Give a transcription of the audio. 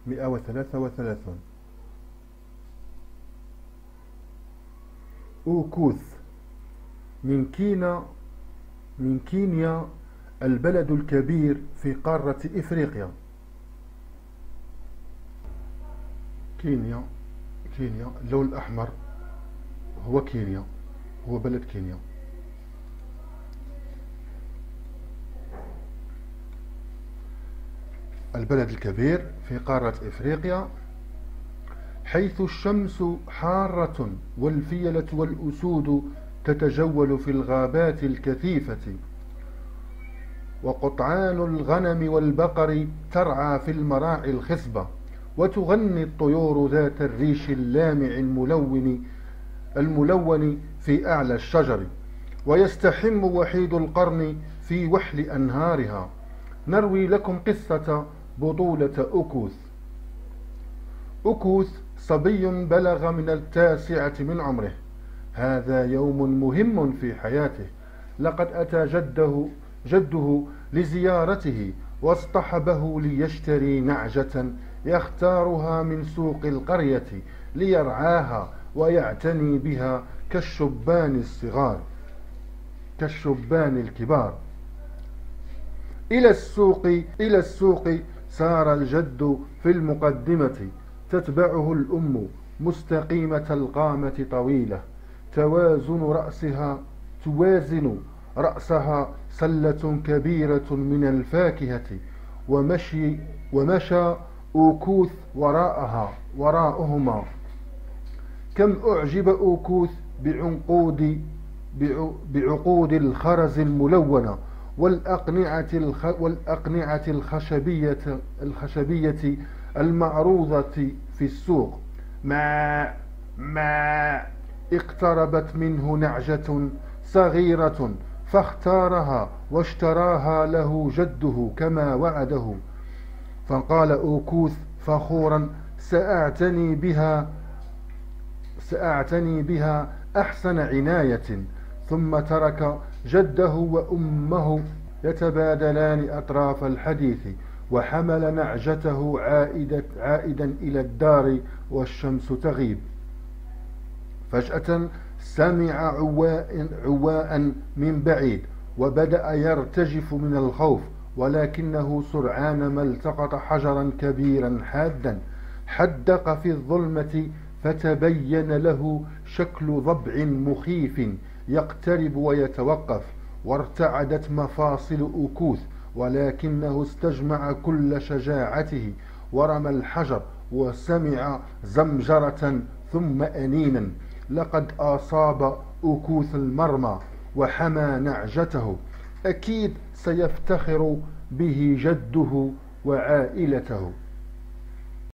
133. أوكوث من كينيا، البلد الكبير في قارة إفريقيا. كينيا، اللون الأحمر هو كينيا، هو بلد كينيا. البلد الكبير في قارة إفريقيا، حيث الشمس حارة والفيلة والأسود تتجول في الغابات الكثيفة، وقطعان الغنم والبقر ترعى في المراعي الخصبة، وتغني الطيور ذات الريش اللامع الملون في أعلى الشجر، ويستحم وحيد القرن في وحل أنهارها. نروي لكم قصة بطولة أوكوث. أوكوث صبي بلغ من 9 من عمره. هذا يوم مهم في حياته. لقد أتى جده لزيارته، واصطحبه ليشتري نعجة يختارها من سوق القرية ليرعاها ويعتني بها كالشبان الكبار. إلى السوق سار الجد في المقدمة، تتبعه الأم مستقيمة القامة طويلة، توازن رأسها سلة كبيرة من الفاكهة، ومشى أوكوث وراءهما. كم أعجب أوكوث بعقود الخرز الملونة والأقنعة الخشبية المعروضة في السوق. ما اقتربت منه نعجة صغيرة فاختارها واشتراها له جده كما وعده. فقال أوكوث فخورا: سأعتني بها أحسن عناية. ثم ترك جده وأمه يتبادلان أطراف الحديث، وحمل نعجته عائدا إلى الدار والشمس تغيب. فجأة سمع عواء من بعيد، وبدأ يرتجف من الخوف، ولكنه سرعان ما التقط حجرا كبيرا حادا حدق في الظلمة، فتبين له شكل ضبع مخيف يقترب ويتوقف. وارتعدت مفاصل أوكوث، ولكنه استجمع كل شجاعته ورمى الحجر، وسمع زمجرة ثم أنينا. لقد أصاب أوكوث المرمى وحمى نعجته. أكيد سيفتخر به جده وعائلته.